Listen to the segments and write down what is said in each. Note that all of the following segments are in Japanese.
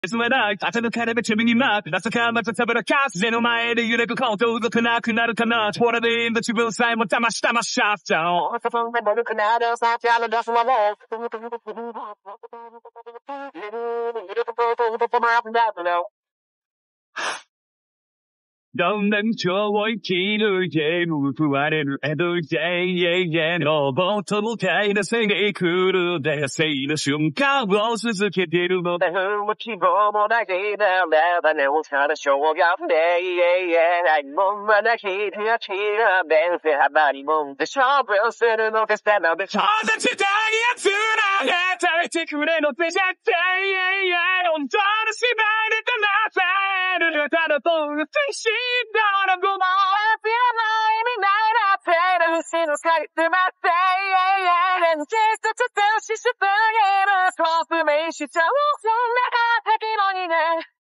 すまない。朝の彼べちみになって、朝からまた食べらかす。目の前で揺れること動かなくなるかな。ほらでいいんだ自分さえも騙しシャーちゃん。朝の彼べちみになって、朝から出すわも。どんなに超生き抜いて報われる江戸時代のボトル体なせい来るで生の瞬間を続けているのでも希望もないでならばねおさらしょうがねないもんはなきやちら弁せ幅にもんで勝負をするのですなのでそんな時代やつらが耐えてくれので絶対本当の芝居でかなさえるただとしどのごまは知らない意味ないなってるしのさりつまって連携とつてしすぶげる説明しちゃおうそんな敵のにね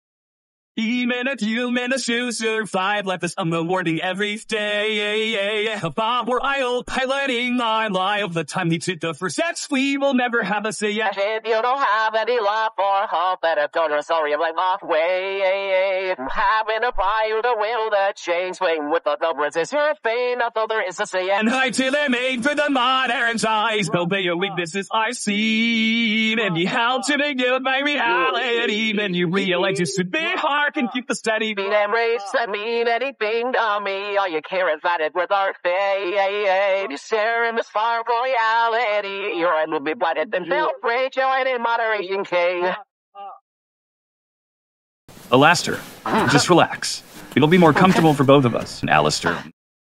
Human, shoes, 5 left us on the morning every day. A bomb where I'll piloting my life. The time needs it the first sets. We will never have a say yet. If you don't have any love or hope that I've done, sorry, I'm like halfway. I'm having a fire, the will that change swing with the numbers is your fate. Not though there is a say and I till they made for the modern size. No way your weaknesses I see. And you help to make it my reality. Then you realize you should be hard. Can keep the steady beat and race that mean anything to me. All you care is that it with our fate. You share in this far reality. Your end will be blinded and feel free. Join in moderation, king. Alastair, just relax. It'll be more comfortable for both of us. And Alistair.